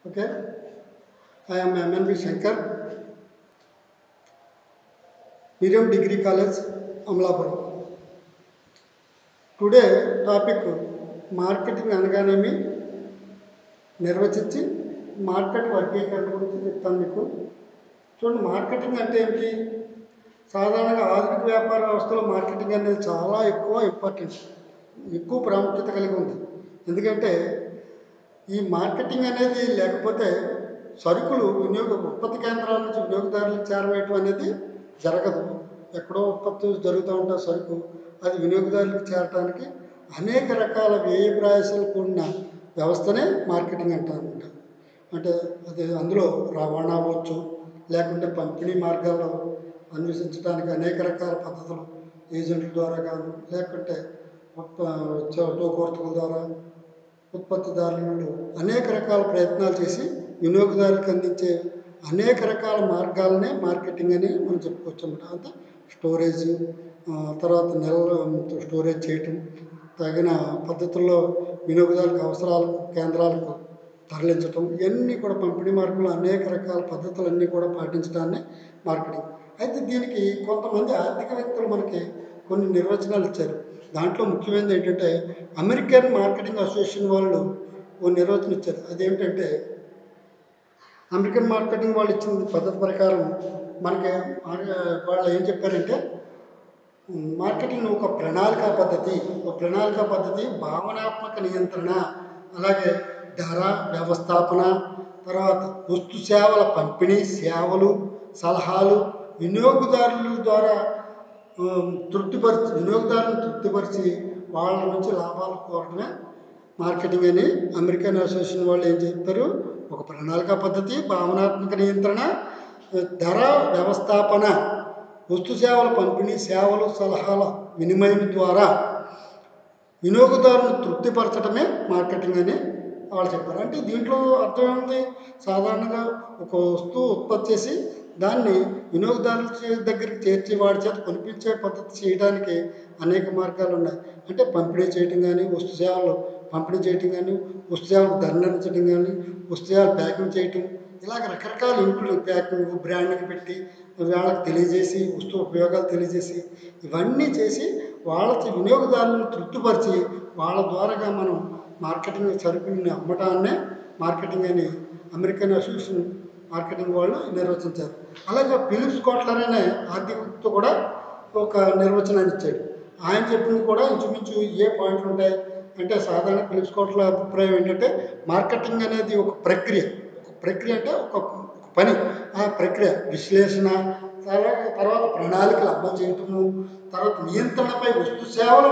Okay, I am MNB Shankar, Miriam Degree College, Amlapuram. Today topic marketing అనగానేమి నిర్వచించి market వర్గీకరణ గురించి చెప్తాను మీకు. చూడండి, మార్కెటింగ్ అంటే ఏమిటి? సాధారణంగా ఆధునిక వ్యాపార వ్యవస్థలో మార్కెటింగ్ అనేది చాలా ఇంపార్టెంట్, ఎక్కువ ప్రాముఖ్యత కలిగి ఉంది. ఎందుకంటే ఈ మార్కెటింగ్ అనేది లేకపోతే సరుకులు ఉత్పత్తి కేంద్రాల నుంచి వినియోగదారులకు చేరవేయటం అనేది జరగదు. ఎక్కడో ఉత్పత్తి జరుగుతూ ఉంటే సరుకు అది వినియోగదారులకు చేరడానికి అనేక రకాల వ్యయ ప్రయాసాలు కూడిన వ్యవస్థనే మార్కెటింగ్ అంటారన్నమాట. అంటే అది అందులో రవాణా అవ్వచ్చు, లేకుంటే పంపిణీ మార్గాల్లో అన్వేషించడానికి అనేక రకాల పద్ధతులు ఏజెంట్ల ద్వారా కానీ, లేకుంటే టోకోర్తుల ద్వారా ఉత్పత్తిదారులు అనేక రకాల ప్రయత్నాలు చేసి వినియోగదారులకు అందించే అనేక రకాల మార్గాలనే మార్కెటింగ్ అని మనం చెప్పుకోవచ్చు అన్నమాట. అంటే స్టోరేజ్, తర్వాత స్టోరేజ్ చేయటం, తగిన పద్ధతుల్లో వినియోగదారులకు అవసరాలకు కేంద్రాలకు తరలించటం, ఇవన్నీ కూడా పంపిణీ మార్గంలో అనేక రకాల పద్ధతులన్నీ కూడా పాటించడాన్ని మార్కెటింగ్. అయితే దీనికి కొంతమంది ఆర్థికవేత్తలు మనకి కొన్ని నిర్వచనాలు ఇచ్చారు. దాంట్లో ముఖ్యమైనది ఏంటంటే అమెరికన్ మార్కెటింగ్ అసోసియేషన్ వాళ్ళు ఓ నిర్వచనం ఇచ్చారు. అదేమిటంటే అమెరికన్ మార్కెటింగ్ వాళ్ళు ఇచ్చిన పద్ధతి ప్రకారం మనకి వాళ్ళు ఏం చెప్పారంటే మార్కెటింగ్ ఒక ప్రణాళికా పద్ధతి, భావనాత్మక నియంత్రణ, అలాగే ధర వ్యవస్థాపన, తర్వాత వస్తు సేవల పంపిణీ, సేవలు, సలహాలు, వినియోగదారుల ద్వారా వినియోగదారులను తృప్తిపరిచి వాళ్ళ నుంచి లాభాలు కోరడమే మార్కెటింగ్ అని అమెరికన్ అసోసియేషన్ వాళ్ళు ఏం చెప్పారు. ఒక ప్రణాళికా పద్ధతి, భావనాత్మక నియంత్రణ, ధర వ్యవస్థాపన, వస్తు సేవల పంపిణీ, సేవలు, సలహాల వినిమయం ద్వారా వినియోగదారులను తృప్తిపరచడమే మార్కెటింగ్ అని వాళ్ళు చెప్పారు. అంటే దీంట్లో అర్థం ఏముంది? సాధారణంగా ఒక వస్తువు ఉత్పత్తి చేసి దాన్ని వినియోగదారుల దగ్గరికి చేర్చి వాడి చేత కొనిపించే పద్ధతి చేయడానికి అనేక మార్గాలు ఉన్నాయి. అంటే పంపిణీ చేయటం కానీ, వస్తు సేవలు పంపిణీ చేయటం కానీ, వస్తు సేవలు ధర నిర్ణయించడం కానీ, వస్తు సేవలు ప్యాకింగ్ చేయటం, ఇలాగ రకరకాల ఇంట్లో ప్యాకింగ్ బ్రాండింగ్ పెట్టి వాళ్ళకి తెలియజేసి, వస్తువు ఉపయోగాలు తెలియజేసి, ఇవన్నీ చేసి వాళ్ళకి వినియోగదారులను తృప్తిపరిచి వాళ్ళ ద్వారాగా మనం మార్కెటింగ్ సరుకుల్ని అమ్మటాన్నే మార్కెటింగ్ అని అమెరికన్ అసోసియేషన్ మార్కెటింగ్ వాళ్ళు నిర్వచించారు. అలాగే ఫిలిప్స్ కోట్లర్ అనే ఆర్థికవేత్త కూడా ఒక నిర్వచనాన్ని ఇచ్చాడు. ఆయన చెప్పింది కూడా ఇంచుమించు ఏ పాయింట్లు ఉంటాయి అంటే, సాధారణ ఫిలిప్స్ కోట్లర్ అభిప్రాయం ఏంటంటే మార్కెటింగ్ అనేది ఒక ప్రక్రియ అంటే ఒక పని. ఆ ప్రక్రియ విశ్లేషణ, తర్వాత ప్రణాళికలు అమలు చేయటము, తర్వాత నియంత్రణపై వస్తు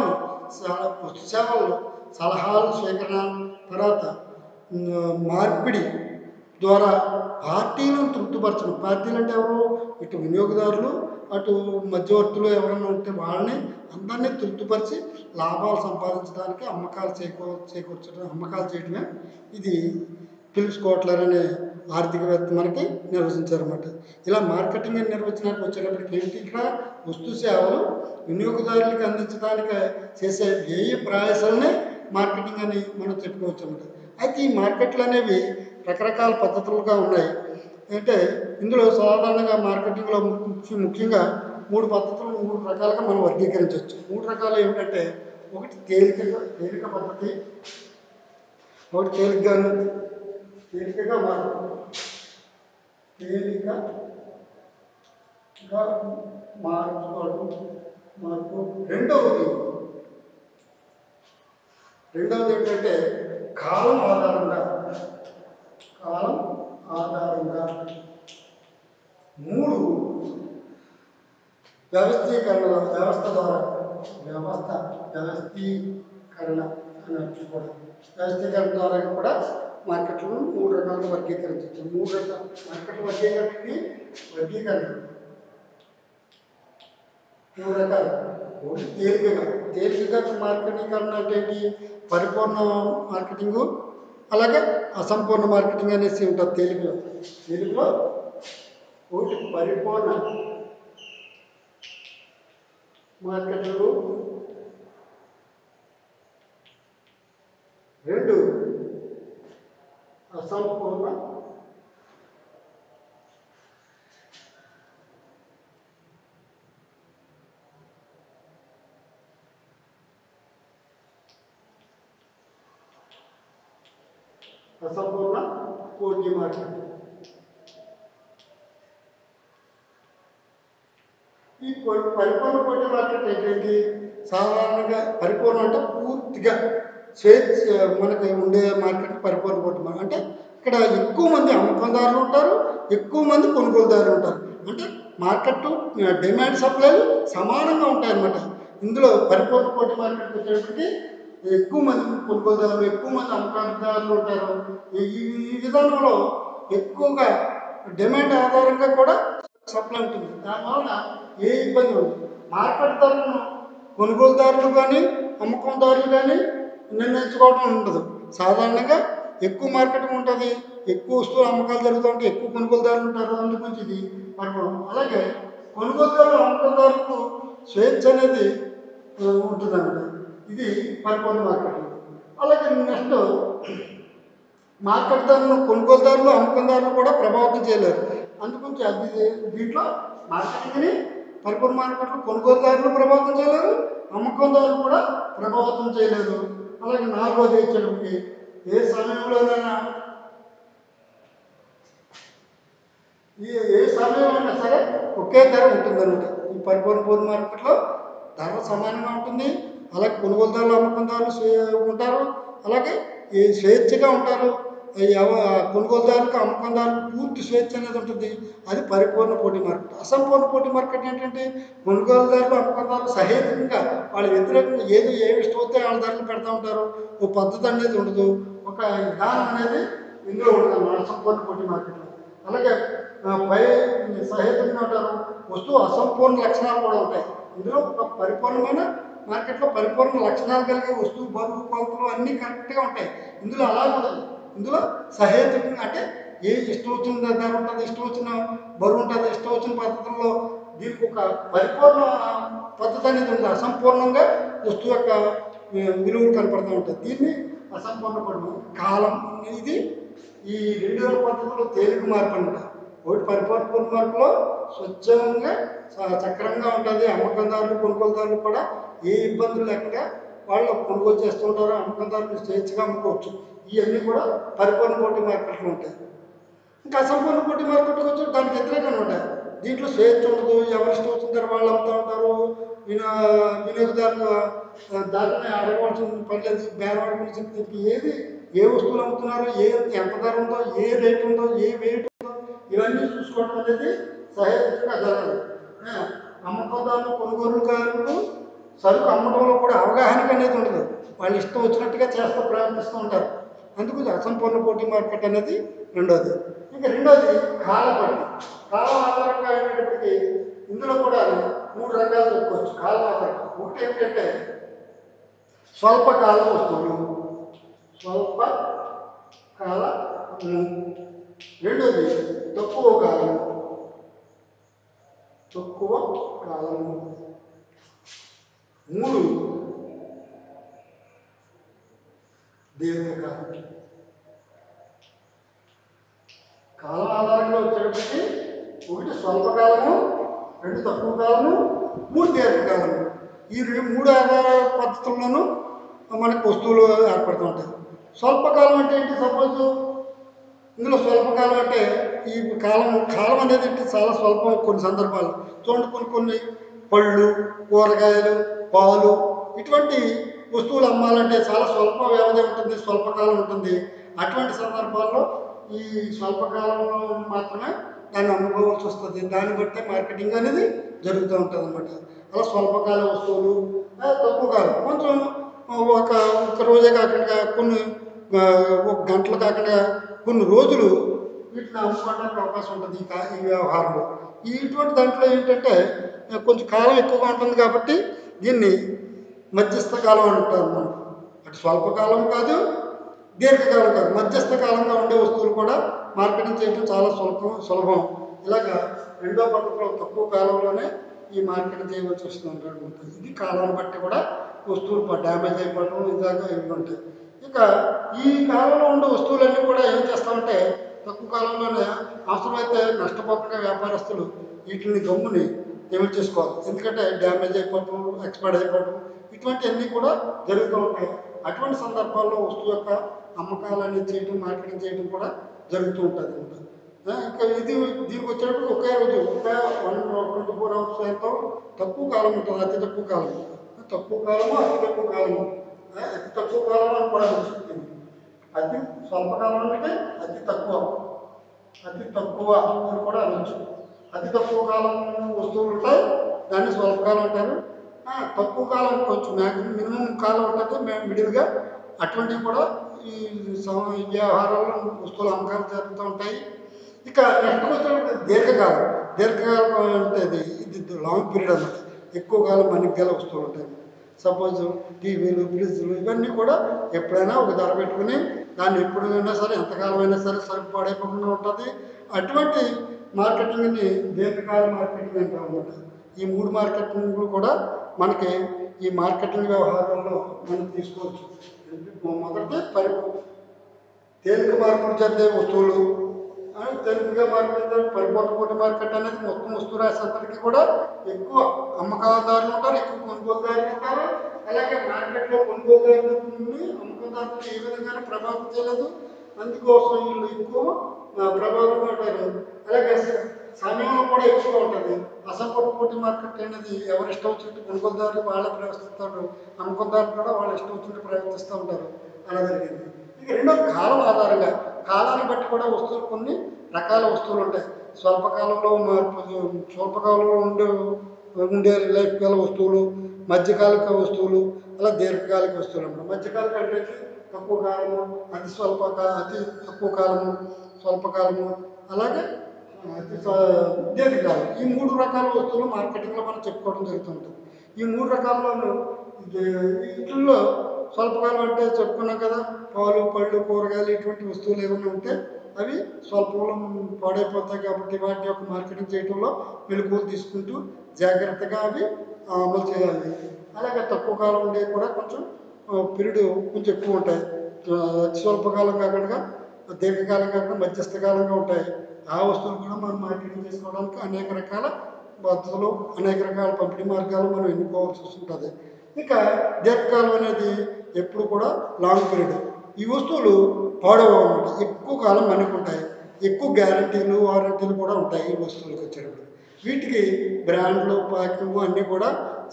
సేవలు సలహాలు స్వీకరణ, తర్వాత మార్పిడి ద్వారా పార్టీలను తృప్తిపరచడం. పార్టీలు అంటే ఎవరు? ఇటు వినియోగదారులు, అటు మధ్యవర్తులు ఎవరైనా ఉంటే వాళ్ళని అందరినీ తృప్తిపరిచి లాభాలు సంపాదించడానికి అమ్మకాలు చేయడమే ఇది ఫిలిప్స్ కోట్లర్ అనే ఆర్థికవేత్త మనకి నిర్వచించారన్నమాట. ఇలా మార్కెటింగ్ నిర్వచనానికి వచ్చేటప్పటికి ఏంటి, ఇక్కడ వస్తు సేవలు వినియోగదారులకు అందించడానికి చేసే వ్యయ ప్రయాసాలనే మార్కెటింగ్ అని మనం చెప్పుకోవచ్చు అన్నమాట. అయితే ఈ మార్కెట్లు అనేవి రకరకాల పద్ధతులుగా ఉన్నాయి. అంటే ఇందులో సాధారణంగా మార్కెటింగ్లో ముఖ్యంగా మూడు రకాలుగా మనం వర్గీకరించవచ్చు. మూడు రకాలు ఏమిటంటే, ఒకటి తేలిక పద్ధతి, ఒకటి తేలికగా మార్పు. రెండవది ఏంటంటే కాలం ఆధారంగా. మూడు వ్యవస్థీకరణ అని అర్థం. వ్యవస్థీకరణ ద్వారా కూడా మార్కెట్లను మూడు రకాలుగా వర్గీకరించవచ్చు. మూడు రకాల మార్కెట్ వర్గీకరణ మూడు రకాలు. ఒకటి తేలికగా మార్కెటీకరణ అంటే ఏంటి? పరిపూర్ణ మార్కెటింగు, అలాగే అసంపూర్ణ మార్కెటింగ్ అనేసి ఉంటుంది. తెలుగులో ఒకటి పరిపూర్ణ మార్కెటింగు, రెండు అసంపూర్ణ అసంపూర్ణ పోటీ మార్కెట్. ఈ పరిపూర్ణ పోటీ మార్కెట్ ఏంటంటే సాధారణంగా పరిపూర్ణ అంటే పూర్తిగా స్వేచ్ఛ మనకి ఉండే మార్కెట్ పరిపూర్ణ పోటీ మార్కెట్ అంటే ఇక్కడ ఎక్కువ మంది అమ్మకందారులు ఉంటారు, ఎక్కువ మంది కొనుగోలుదారులు ఉంటారు. అంటే మార్కెట్ డిమాండ్ సప్లైలు సమానంగా ఉంటాయి అన్నమాట. ఇందులో పరిపూర్ణ పోటీ మార్కెట్కి వచ్చేటప్పటికి ఎక్కువ మంది కొనుగోలుదారులు, ఎక్కువ మంది అమ్మకందారులు ఉంటారు. ఈ విధానంలో ఎక్కువగా డిమాండ్ ఆధారంగా కూడా సప్లై ఉంటుంది. దానివలన ఏ ఇబ్బంది ఉండదు. మార్కెట్ ధరలను కొనుగోలుదారులు కానీ అమ్మకందారులు కానీ నిర్ణయించుకోవడం ఉండదు. సాధారణంగా ఎక్కువ మార్కెట్ ఉంటుంది, ఎక్కువ వస్తువులు అమ్మకాలు జరుగుతూ ఉంటాయి, ఎక్కువ కొనుగోలుదారులు ఉంటారు. అందుగురించి ఇది పరిపూర్ణం. అలాగే కొనుగోలుదారులు అమ్మకందారులకు స్వేచ్ఛ అనేది ఉంటుందన్నమాట. ఇది పరిపూర్ణ మార్కెట్. అలాగే నెక్స్ట్ మార్కెట్ ధరలను కొనుగోలుదారులు అమ్మకందారులు కూడా ప్రభావితం చేయలేరు. అందుగురించి అది దీంట్లో మార్కెటింగ్ని పరిపూర్ణ మార్కెట్లో కొనుగోలుదారులు ప్రభావితం చేయలేరు, అమ్మకందారులు కూడా ప్రభావితం చేయలేరు. అలాగే నాలుగోది వచ్చేటప్పటికి ఏ సమయంలోనైనా ఏ సమయంలో సరే ఒకే ధర ఉంటుందన్నమాట. ఈ పరిపూర్ణ పోటీ మార్కెట్లో ధర సమానంగా ఉంటుంది. అలాగే కొనుగోలుదారులు అమ్మకందారులు ఉంటారు. అలాగే ఈ స్వేచ్ఛగా ఉంటారు. కొనుగోలుదారులకు అమ్మకందారులకు పూర్తి స్వేచ్ఛ అనేది ఉంటుంది. అది పరిపూర్ణ పోటీ మార్కెట్. అసంపూర్ణ పోటీ మార్కెట్ ఏంటంటే కొనుగోలుదారులు అమ్మకందారులు సహేతుకంగా వాళ్ళ వ్యతిరేకంగా ఏమి ఇష్టం వస్తే వాళ్ళ ధరలు పెడతా ఉంటారు. ఒక పద్ధతి అనేది ఉండదు, ఒక విధానం అనేది ఇందులో ఉండదు అన్నమాట అసంపూర్ణ పోటీ మార్కెట్లో. అలాగే పై సహేతుకంగా ఉంటారు. వస్తువు అసంపూర్ణ లక్షణాలు కూడా ఉంటాయి. ఇందులో ఒక పరిపూర్ణమైన మార్కెట్లో పరిపూర్ణ లక్షణాలు కలిగే వస్తువు బరువు కొలతలు అన్నీ కరెక్ట్గా ఉంటాయి. ఇందులో అలా ఉండదు. ఇందులో సహేతుకంగా అంటే ఏ ఇష్టం వచ్చిన ధర ఉంటుంది, ఇష్టం వచ్చిన బరువు ఉంటుంది, ఇష్టం వచ్చిన పద్ధతుల్లో దీనికి ఒక పరిపూర్ణ పద్ధతి అనేది ఉంది. అసంపూర్ణంగా వస్తువు యొక్క విలువలు కనపడుతూ ఉంటాయి. దీన్ని అసంపూర్ణ పడడం కాలం. ఇది ఈ 2 పద్ధతులు తేలిక మార్పు అనమాట. ఒకటి పరిపూర్ణ మార్పులో స్వచ్ఛంగా చక్రంగా ఉంటుంది. అమ్మకందారులు కొనుగోలుదారులు కూడా ఏ ఇబ్బందులు లేకుండా వాళ్ళు కొనుగోలు చేస్తూ ఉంటారు. అమ్మకందారులు స్వేచ్ఛగా అమ్ముకోవచ్చు. ఇవన్నీ కూడా పరిపూర్ణ పోటీ మార్కెట్లు ఉంటాయి. ఇంకా అసంపూర్ణ పోటీ మార్కెట్కి వచ్చి దానికి వ్యతిరేకంగా ఉంటాయి. దీంట్లో స్వేచ్ఛ ఉండదు, ఎవరి ఇష్టం వచ్చిన వాళ్ళు అమ్ముతూ ఉంటారు. వినియోగదారులు దాన్ని అడగవలసిన పని లేదు, బేరవాడవలసిన ఏది ఏ వస్తువులు అమ్ముతున్నారు, ఎంత ధర ఉందో, ఏ రేట్ ఉందో, ఏ వెయిట్ ఉందో ఇవన్నీ చూసుకోవడం అనేది సహేతుకంగా జరగదు. అమ్మకందారులు కొనుగోలుదారులకు సరుకు అమ్మడంలో కూడా అవగాహన అనేది ఉండదు. వాళ్ళు ఇష్టం వచ్చినట్టుగా చేస్తూ ప్రయత్నిస్తూ ఉంటారు. అందుకు అసంపూర్ణ పోటీ మార్కెట్ అనేది రెండోది. ఇంకా రెండోది కాలపట్టి. కాలం ఆధారంగా అయినప్పటికీ ఇందులో కూడా 3 రకాలు చెప్పుకోవచ్చు. కాలం ఆధారంగా ఒకటి ఏంటంటే స్వల్పకాల వస్తువులు, స్వల్ప కాల. రెండోది తక్కువ కాలం, తక్కువ కాలము. 3 దీర్ఘకాలం. కాలం ఆధారంగా వచ్చేటప్పటికి ఒకటి స్వల్పకాలము, 2 తక్కువ కాలము, 3 దీర్ఘకాలము. ఈ 3 ఆధార పద్ధతుల్లోనూ మనకు వస్తువులు ఏర్పడుతూ ఉంటాయి. స్వల్పకాలం అంటే ఏంటి? సపోజ్ ఇందులో స్వల్పకాలం అంటే ఈ కాలం అనేది చాలా స్వల్పం. కొన్ని సందర్భాలు చూడండి, కొన్ని పళ్ళు, కూరగాయలు, పాలు ఇటువంటి వస్తువులు అమ్మాలంటే చాలా స్వల్ప వ్యవధి ఉంటుంది, స్వల్పకాలం ఉంటుంది. అటువంటి సందర్భాల్లో ఈ స్వల్పకాలంలో మాత్రమే దాన్ని అమ్ముకోవాల్సి వస్తుంది. దాన్ని బట్టే మార్కెటింగ్ అనేది జరుగుతూ ఉంటుంది అన్నమాట. అలా స్వల్పకాల వస్తువులు, తక్కువ కాలం కొంచెం ఒక రోజే కాకుండా కొన్ని ఒక గంటలు కాకుండా కొన్ని రోజులు వీటిని అమ్ముకోవడానికి అవకాశం ఉంటుంది ఈ వ్యవహారంలో. ఇటువంటి దాంట్లో ఏంటంటే కొంచెం కాలం ఎక్కువగా ఉంటుంది కాబట్టి దీన్ని మధ్యస్థ కాలం అంటారు మనం. అటు స్వల్పకాలం కాదు, దీర్ఘకాలం కాదు, మధ్యస్థ కాలంగా ఉండే వస్తువులు కూడా మార్కెటింగ్ చేయడం చాలా సులభం. ఇలాగా రెండో పద్ధతిలో తక్కువ కాలంలోనే ఈ మార్కెటింగ్ చేయవలసి వస్తుంది. ఇది కాలాన్ని బట్టి కూడా వస్తువులు డ్యామేజ్ అయిపోవడం ఇలాగా ఇవి ఉంటాయి. ఇక ఈ కాలంలో ఉండే వస్తువులన్నీ కూడా ఏం చేస్తామంటే అవసరపూర్వకంగా వ్యాపారస్తులు వీటిని గమ్ముని ఏమి చేసుకోవాలి, ఎందుకంటే డ్యామేజ్ అయిపోవటం, ఎక్స్పైర్డ్ అయిపోవటం ఇటువంటివన్నీ కూడా జరుగుతూ ఉంటాయి. అటువంటి సందర్భాల్లో వస్తువు యొక్క అమ్మకాలు అనేది చేయడం, మార్కెటింగ్ చేయడం కూడా జరుగుతూ ఉంటుంది అనమాట. ఇంకా దీనికి వచ్చేటప్పుడు ఒకే రోజు ఒకే 24 అవర్స్ ఎంతో తక్కువ కాలం ఉంటుంది, అతి తక్కువ కాలం. తక్కువ కాలము, అతి తక్కువ కాలము. అతి తక్కువ కాలం అని కూడా తెలుస్తుంది. అతి స్వల్పకాలం అంటే అతి తక్కువ, అతి తక్కువ అని కూడా అనొచ్చు. అతి తక్కువ కాలం వస్తువులు ఉంటాయి, దాన్ని స్వల్పకాలం అంటారు. తక్కువ కాలం కొంచెం మినిమం కాలం ఉంటుంది మిడిల్గా, అటువంటివి కూడా ఈ వ్యవహారాల్లో వస్తువుల అమ్మకాలు జరుగుతూ ఉంటాయి. ఇక నెక్స్ట్ వచ్చేటప్పుడు దీర్ఘకాలం. దీర్ఘకాలం అంటే ఇది లాంగ్ పీరియడ్ అన్నమాట. ఎక్కువ కాలం మనకి గల వస్తువులు ఉంటాయి. సపోజ్ టీవీలు, ఫ్రిడ్జ్లు ఇవన్నీ కూడా ఎప్పుడైనా ఒక ధర పెట్టుకుని దాన్ని ఎప్పుడైనా సరే, ఎంతకాలం అయినా సరే సరుకు పాడైపోకుండా ఉంటుంది. అటువంటి మార్కెటింగ్ని దీర్ఘకాల మార్కెటింగ్ అంటాం అన్నమాట. ఈ 3 మార్కెటింగ్లు కూడా మనకి ఈ మార్కెటింగ్ వ్యవహారంలో మనం తీసుకోవచ్చు. మొదటి తేలిక మార్పులు చెందే వస్తువులు, తేలికగా మార్కెట్ పరిపూర్ణ పోటీ మార్కెట్ అనేది మొత్తం వస్తువు రాశి అంతటికీ కూడా ఎక్కువ అమ్మకాదారులు ఉంటారు, ఎక్కువ కొనుగోలుదారులు ఉంటారు. అలాగే మార్కెట్లో కొనుగోలుదారులు అమ్మకందారులు ఏ విధంగానూ ప్రభావితం చేయలేదు, అందుకోసం వీళ్ళు ఎక్కువ ప్రభావంగా ఉంటారు. అలాగే సమయంలో కూడా ఎక్కువగా ఉంటుంది. అసంపూర్ణ పోటీ మార్కెట్ అనేది ఎవరు ఇష్టం వచ్చినట్టు కొనుగోలుదారులు వాళ్ళే ప్రవర్తిస్తారు, అమ్మకందారులు కూడా వాళ్ళు ఇష్టం వచ్చినట్టు ప్రవర్తిస్తూ ఉంటారు. అలా జరిగింది. ఇక రెండో కాలం ఆధారంగా, కాలాన్ని బట్టి కూడా వస్తువులు కొన్ని రకాల వస్తువులు ఉంటాయి. స్వల్పకాలంలో స్వల్పకాలంలో ఉండే లైఫ్ గల వస్తువులు, మధ్యకాలిక వస్తువులు, అలా దీర్ఘకాలిక వస్తువులు అన్నమాట. మధ్యకాలిక అంటే తక్కువ కాలము, అతి తక్కువ కాలము, స్వల్పకాలము, అలాగే అతి దీర్ఘకాలం. ఈ 3 రకాల వస్తువులు మార్కెటింగ్లో మనం చెప్పుకోవడం జరుగుతుంటుంది. ఈ 3 రకాల్లోనూ వీటిల్లో స్వల్పకాలం అంటే చెప్పుకున్నాం కదా, పాలు, పళ్ళు, కూరగాయలు ఇటువంటి వస్తువులు ఏమైనా ఉంటే అవి స్వల్పంలో పాడైపోతాయి. కాబట్టి వాటి యొక్క మార్కెటింగ్ చేయడంలో మెలకువలు తీసుకుంటూ జాగ్రత్తగా అవి అమలు చేయాలి. అలాగే తక్కువ కాలం ఉండేవి కూడా కొంచెం పీరియడ్ కొంచెం ఎక్కువ ఉంటాయి. అతి స్వల్పకాలం కాకుండా, దీర్ఘకాలం కాకుండా మధ్యస్థకాలంగా ఉంటాయి. ఆ వస్తువులు కూడా మనం మార్కెటింగ్ చేసుకోవడానికి అనేక రకాల పద్ధతులు, అనేక రకాల పంపిణీ మార్గాలు మనం ఎన్నుకోవాల్సి ఉంటుంది. ఇక దీర్ఘకాలం అనేది ఎప్పుడు కూడా లాంగ్ పీరియడ్. ఈ వస్తువులు పాడవు అన్నమాట, ఎక్కువ కాలం మన్నికుంటాయి, ఎక్కువ గ్యారంటీలు, వారంటీలు కూడా ఉంటాయి ఈ వస్తువులకు వచ్చేటప్పుడు. వీటికి బ్రాండ్లు, ప్యాకింగ్ అన్నీ కూడా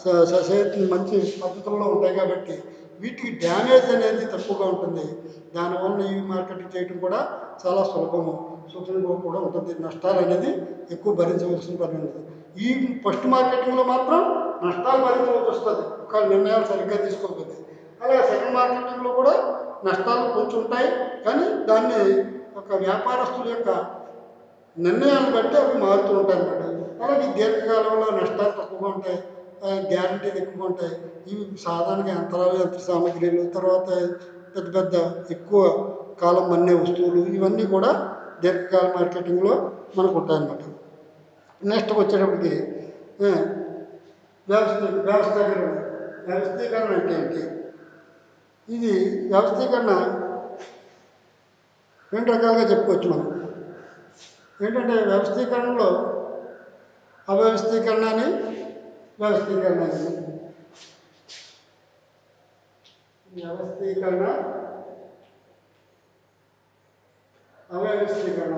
మంచి పద్ధతుల్లో ఉంటాయి కాబట్టి వీటికి డ్యామేజ్ అనేది తక్కువగా ఉంటుంది. దానివల్ల ఈ మార్కెటింగ్ చేయడం కూడా చాలా సులభంగా కూడా ఉంటుంది. నష్టాలు అనేది ఎక్కువ భరించవలసిన పని ఉంటుంది. ఈ ఫస్ట్ మార్కెటింగ్లో మాత్రం నష్టాలు భరించవలసి వస్తుంది ఒక నిర్ణయాలు సరిగ్గా తీసుకోకపోతే. అలాగే సెకండ్ మార్కెటింగ్లో కూడా నష్టాలు కొంచెం ఉంటాయి, కానీ దాన్ని ఒక వ్యాపారస్తుల యొక్క నిర్ణయాలను బట్టి అవి మారుతూ ఉంటాయి అన్నమాట. అలాగే దీర్ఘకాలంలో నష్టాలు తక్కువగా ఉంటాయి, గ్యారంటీలు ఎక్కువగా ఉంటాయి. ఇవి సాధారణంగా యంత్ర సామాగ్రిలు, తర్వాత పెద్ద పెద్ద ఎక్కువ కాలం మన్నే వస్తువులు, ఇవన్నీ కూడా దీర్ఘకాల మార్కెటింగ్లో మనకు ఉంటాయన్నమాట. నెక్స్ట్ వచ్చేటప్పటికి వ్యవస్థీకరణ. వ్యవస్థీకరణ అంటే ఏంటి? ఇది వ్యవస్థీకరణ 2 రకాలుగా చెప్పుకోవచ్చు మనం. ఏంటంటే వ్యవస్థీకరణలో అవ్యవస్థీకరణ అని, వ్యవస్థీకరణ అని. వ్యవస్థీకరణ, అవ్యవస్థీకరణ.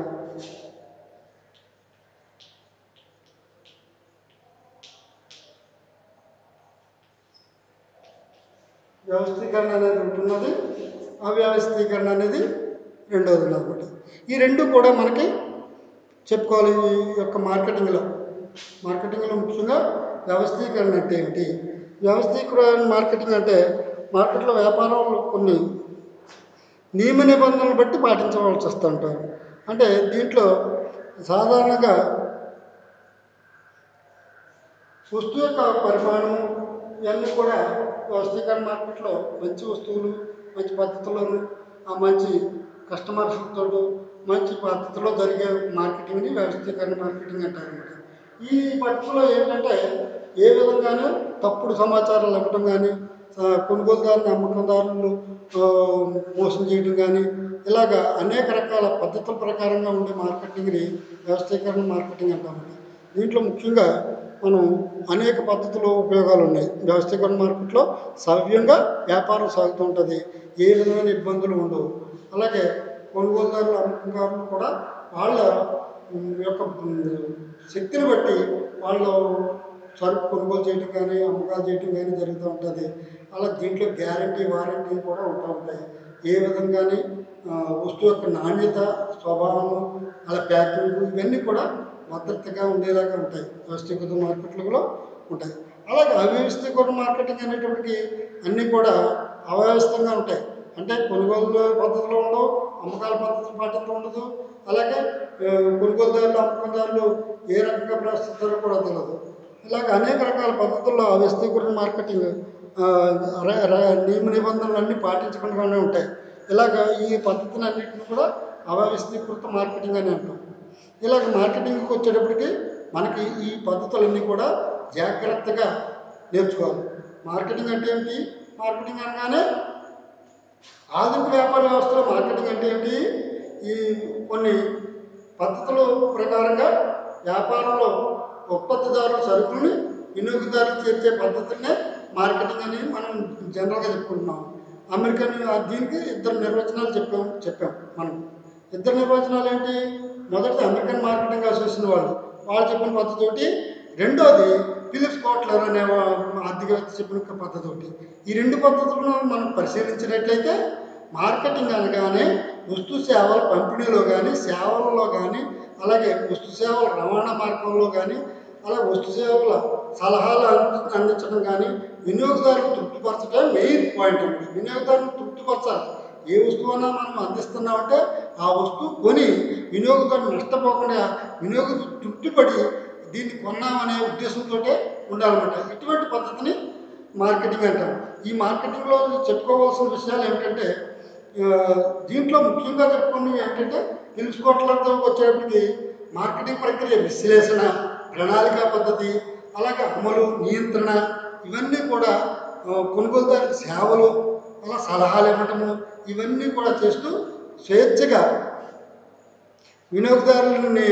వ్యవస్థీకరణ అనేది ఉంటున్నది, అవ్యవస్థీకరణ అనేది రెండవది అన్నమాట. ఈ రెండు కూడా మనకి చెప్పుకోవాలి. ఈ యొక్క మార్కెటింగ్లో ముఖ్యంగా వ్యవస్థీకరణ అంటే ఏమిటి? వ్యవస్థీకరణ మార్కెటింగ్ అంటే మార్కెట్లో వ్యాపారంలో కొన్ని నియమ నిబంధనలు బట్టి పాటించవలసి వస్తూ ఉంటారు. అంటే దీంట్లో సాధారణంగా వస్తువు యొక్క పరిమాణం ఇవన్నీ కూడా వ్యవస్థీకరణ మార్కెట్లో మంచి వస్తువులు, మంచి పద్ధతులను, మంచి కస్టమర్స్తో మంచి పద్ధతిలో జరిగే మార్కెటింగ్ని వ్యవస్థీకరణ మార్కెటింగ్ అంటారు అన్నమాట. ఈ పద్ధతిలో ఏంటంటే ఏ విధంగానూ తప్పుడు సమాచారాలు ఇవ్వటం కానీ, కొనుగోలుదారుని అమ్మకందారులు మోసం చేయడం కానీ, ఇలాగ అనేక రకాల పద్ధతుల ప్రకారంగా ఉండే మార్కెటింగ్ని వ్యవస్థీకరణ మార్కెటింగ్ అంటామండి. దీంట్లో ముఖ్యంగా మనం అనేక పద్ధతులు ఉపయోగాలు ఉన్నాయి. వ్యవస్థీకరణ మార్కెట్లో సవ్యంగా వ్యాపారం సాగుతూ ఉంటుంది, ఏ విధమైన ఇబ్బందులు ఉండవు. అలాగే కొనుగోలుదారులు అమ్మకందారులు కూడా వాళ్ళ యొక్క శక్తిని బట్టి వాళ్ళు సరుకు కొనుగోలు చేయడం కానీ అమ్మకాలు చేయడం కానీ జరుగుతూ ఉంటుంది. అలా దీంట్లో గ్యారంటీ వారంటీ కూడా ఉంటూ ఉంటాయి. ఏ విధంగానే వస్తువు యొక్క నాణ్యత, స్వభావం, అలా ప్యాకింగ్ ఇవన్నీ కూడా భద్రతగా ఉండేలాగా ఉంటాయి, వ్యవస్థీకృత మార్కెట్లలో ఉంటాయి. అలాగే అవ్యవస్థీకరణ మార్కెటింగ్ అనేటప్పటికి అన్నీ కూడా అవ్యవస్థంగా ఉంటాయి. అంటే కొనుగోలు పద్ధతిలో ఉండవు, అమ్మకాల పద్ధతి పాటిస్తూ ఉండదు. అలాగే కొనుగోలుదారులు అమ్మకందారులు ఏ రకంగా ప్రవర్తిస్తారో కూడా తెలియదు. ఇలాగ అనేక రకాల పద్ధతుల్లో వ్యవస్థీకరణ మార్కెటింగ్ నియమ నిబంధనలు అన్నీ పాటించకుండానే ఉంటాయి. ఇలాగ ఈ పద్ధతిని అన్నింటినీ కూడా అవ్యవస్థీకృత మార్కెటింగ్ అని అంటాం. ఇలాగ మార్కెటింగ్కి వచ్చేటప్పటికి మనకి ఈ పద్ధతులన్నీ కూడా జాగ్రత్తగా నేర్చుకోవాలి. మార్కెటింగ్ అంటే ఏంటి? మార్కెటింగ్ అనగానే ఆధునిక వ్యాపార వ్యవస్థలో మార్కెటింగ్ అంటే ఏంటి? ఈ కొన్ని పద్ధతుల ప్రకారంగా వ్యాపారంలో ఉత్పత్తిదారుల సరుకుల్ని వినియోగదారులు చేర్చే పద్ధతులనే మార్కెటింగ్ అని మనం జనరల్గా చెప్పుకుంటున్నాం. అమెరికన్ దీనికి ఇద్దరు నిర్వచనాలు చెప్పాం మనం. ఇద్దరు నిర్వచనాలు ఏంటి? మొదటిది అమెరికన్ మార్కెటింగ్ అసోసియేషన్ వాళ్ళు చెప్పిన పద్ధతి ఒకటి, రెండోది ఫిలిప్స్ కోట్లర్ అనే ఆర్థికవేత్త చెప్పిన పద్ధతి ఒకటి. ఈ రెండు పద్ధతులను మనం పరిశీలించినట్లయితే మార్కెటింగ్ అనగానే వస్తు సేవల పంపిణీలో కానీ, సేవలలో కానీ, అలాగే వస్తు సేవల రవాణా మార్గంలో కానీ, అలాగే వస్తు సేవల సలహాలు అందించడం కానీ, వినియోగదారులు తృప్తిపరచడం మెయిన్ పాయింట్ అండి. వినియోగదారులు తృప్తిపరచాలి. ఏ వస్తువునా మనం అందిస్తున్నామంటే ఆ వస్తువు కొని వినియోగదారులు నష్టపోకుండా వినియోగదారులు తృప్తిపడి దీన్ని కొన్నామనే ఉద్దేశంతో ఉండాలన్నమాట. ఇటువంటి పద్ధతిని మార్కెటింగ్ అంటారు. ఈ మార్కెటింగ్లో చెప్పుకోవాల్సిన విషయాలు ఏమిటంటే దీంట్లో ముఖ్యంగా చెప్పుకున్నవి ఏంటంటే తెలుసుకోవట్లతో వచ్చేటప్పటికి మార్కెటింగ్ ప్రక్రియ విశ్లేషణ, ప్రణాళికా పద్ధతి, అలాగే అమలు, నియంత్రణ, ఇవన్నీ కూడా కొనుగోలుదారు సేవలు, అలా సలహాలు ఇవ్వటము, ఇవన్నీ కూడా చేస్తూ స్వేచ్ఛగా వినియోగదారులని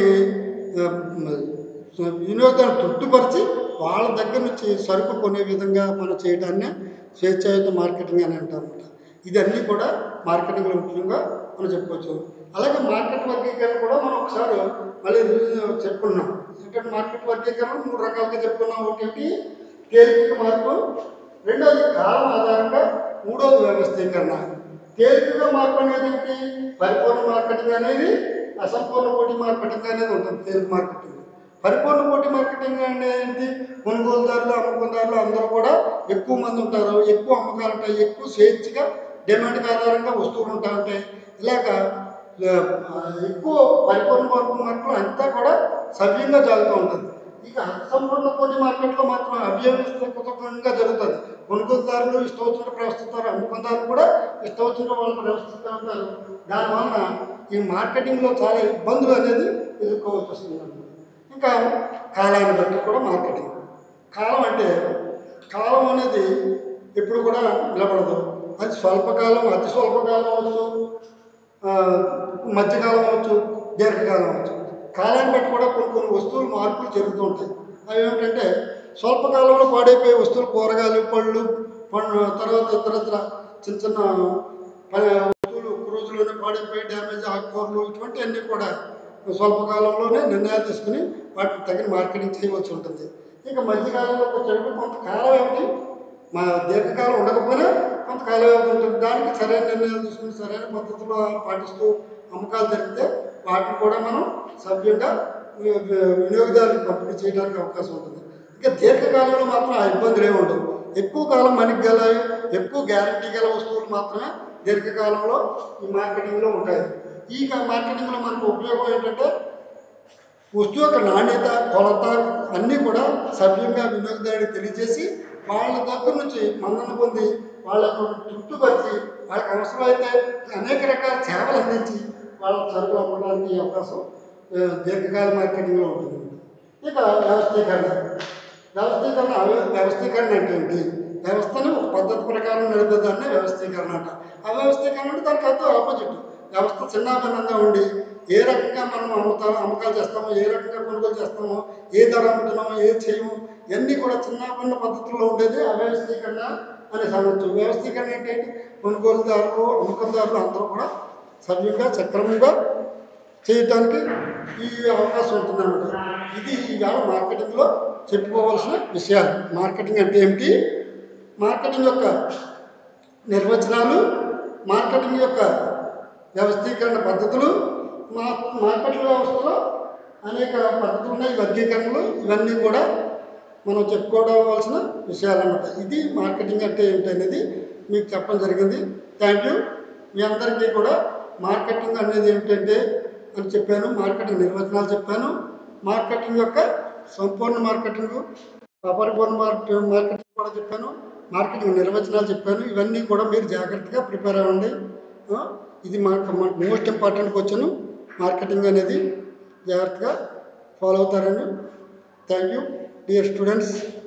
వినియోగదారులు తృప్తిపరిచి వాళ్ళ దగ్గర నుంచి సరుకు కొనే విధంగా మనం చేయడాన్ని స్వేచ్ఛాయుత మార్కెటింగ్ అని అంటారన్నమాట. ఇదన్నీ కూడా మార్కెటింగ్లో ముఖ్యంగా మనం చెప్పుకోవచ్చు. అలాగే మార్కెట్ వర్గీకరణ కూడా మనం ఒకసారి మళ్ళీ చెప్పుకున్నాం. ఎందుకంటే మార్కెట్ వర్గీకరణ 3 రకాలుగా చెప్పుకున్నాం. ఒకటి తేలిక మార్పు, రెండోది కాలం ఆధారంగా, మూడోది వ్యవస్థీకరణ. తేలికగా మార్పు అనేది ఏంటి? పరిపూర్ణ మార్కెటింగ్ అనేది, అసంపూర్ణ పోటీ మార్కెటింగ్ అనేది ఉంటుంది. తేలిక మార్కెటింగ్. పరిపూర్ణ పోటీ మార్కెటింగ్ అనేది కొనుగోలుదారులు అమ్మకందారులు అందరూ కూడా ఎక్కువ మంది ఉంటారు, ఎక్కువ అమ్మకాలు ఉంటాయి, ఎక్కువ స్వేచ్ఛగా డిమాండ్కి ఆధారంగా వస్తువులు ఉంటా ఉంటాయి. ఇలాగా ఎక్కువ పరిపూర్ణ మార్కెట్లో అంతా కూడా సవ్యంగా జరుగుతూ ఉంటుంది. ఇక అసంపూర్ణ పోటీ మార్కెట్లో మాత్రం అవ్యవస్థీకృతంగా జరుగుతుంది. కొనుగోలుదారులు ఇష్టం వచ్చినట్టు ప్రవర్తిస్తారు, అమ్మకందారులు కూడా ఇష్టం వచ్చినట్టు వాళ్ళు ప్రవర్తిస్తూ ఉంటారు. దానివల్ల ఈ మార్కెటింగ్లో చాలా ఇబ్బందులు అనేది ఎదుర్కోవాల్సి వస్తుంది. ఇంకా కాలాన్ని బట్టి కూడా మార్కెటింగ్. కాలం అంటే కాలం అనేది ఎప్పుడు కూడా నిలబడదు. అది స్వల్పకాలం, అతి స్వల్పకాలం అవ్వచ్చు, మధ్యకాలం అవ్వచ్చు, దీర్ఘకాలం అవ్వచ్చు. కాలాన్ని బట్టి కూడా కొన్ని వస్తువులు మార్పులు జరుగుతూ ఉంటాయి. అవి ఏమిటంటే స్వల్పకాలంలో పాడైపోయే వస్తువులు, కూరగాయలు, పళ్ళు, తర్వాత ఇతరత్ర చిన్న చిన్న వస్తువులు ఒక్క రోజులోనే పాడైపోయి డ్యామేజ్, ఆకుకూరలు, ఇటువంటివన్నీ కూడా స్వల్పకాలంలోనే నిర్ణయాలు తీసుకుని వాటికి తగిన మార్కెటింగ్ చేయవలసి ఉంటుంది. ఇక మధ్యకాలంలోకి వచ్చేటప్పుడు కొంతకాలం వ్యవధి, మా దీర్ఘకాలం ఉండకపోయినా కొంతకాలం వ్యవధి ఉంటుంది. దానికి సరైన నిర్ణయాలు తీసుకుని సరైన పద్ధతిలో పాటిస్తూ అమ్మకాలు జరిగితే వాటిని కూడా మనం సభ్యంగా వినియోగదారులకు పంపిణీ చేయడానికి అవకాశం ఉంటుంది. ఇంకా దీర్ఘకాలంలో మాత్రం ఆ ఇబ్బందులు ఏమి ఉండవు. ఎక్కువ కాలం మనికి గల, ఎక్కువ గ్యారంటీ గల వస్తువులు మాత్రమే దీర్ఘకాలంలో ఈ మార్కెటింగ్లో ఉంటాయి. ఈ మార్కెటింగ్లో మనకు ఉపయోగం ఏంటంటే వస్తువు యొక్క నాణ్యత, కొలత అన్నీ కూడా సభ్యంగా వినియోగదారుడికి తెలియజేసి వాళ్ళ దగ్గర నుంచి మన్నన పొంది వాళ్ళకు తృప్తిపరిచి వాళ్ళకి అవసరమైతే అనేక రకాల సేవలు అందించి వాళ్ళ సరుకులు అమ్మడానికి అవకాశం దీర్ఘకాల మార్కెటింగ్లో ఉంటుంది. ఇక వ్యవస్థీకరణ. వ్యవస్థీకరణ అంటే ఏంటి? వ్యవస్థను ఒక పద్ధతి ప్రకారం నడిపేదాన్ని వ్యవస్థీకరణ అంట. అవ్యవస్థీకరణ అంటే దానికి అంతా ఆపోజిట్. వ్యవస్థ చిన్నాభిన్నంగా ఉండి ఏ రకంగా మనం అమ్మకాలు చేస్తామో, ఏ రకంగా కొనుగోలు చేస్తామో, ఏ ధర అమ్ముతున్నామో, ఏది చేయము, ఇవన్నీ కూడా చిన్నాభిన్న పద్ధతుల్లో ఉండేది అవ్యవస్థీకరణ అని అనవచ్చు. వ్యవస్థీకరణ ఏంటంటే కొనుగోలుదారులు, అమ్మకందారులు అందరూ కూడా సవ్యంగా, సక్రమంగా చేయటానికి ఈ అవకాశం ఉంటుందన్నమాట. ఇది ఈవేళ మార్కెటింగ్లో చెప్పుకోవాల్సిన విషయాలు. మార్కెటింగ్ అంటే ఏమిటి, మార్కెటింగ్ యొక్క నిర్వచనాలు, మార్కెటింగ్ యొక్క వ్యవస్థీకరణ పద్ధతులు, మార్కెటింగ్ వ్యవస్థలో అనేక పద్ధతులు ఉన్నాయి, వర్గీకరణలు, ఇవన్నీ కూడా మనం చెప్పుకోవలసిన విషయాలు అన్నమాట. ఇది మార్కెటింగ్ అంటే ఏమిటి అనేది మీకు చెప్పడం జరిగింది. Thank you. మీ అందరికీ కూడా మార్కెటింగ్ అనేది ఏమిటంటే అని చెప్పాను, మార్కెటింగ్ నిర్వచనాలు చెప్పాను, మార్కెటింగ్ యొక్క సంపూర్ణ మార్కెటింగ్, అపరిపూర్ణ మార్కెటింగ్ కూడా చెప్పాను, మార్కెటింగ్ నిర్వచనాలు చెప్పాను. ఇవన్నీ కూడా మీరు జాగ్రత్తగా ప్రిపేర్ అవ్వండి. ఇది మాకు మోస్ట్ ఇంపార్టెంట్ క్వశ్చన్. మార్కెటింగ్ అనేది జాగ్రత్తగా ఫాలో అవుతారని. Thank you dear students.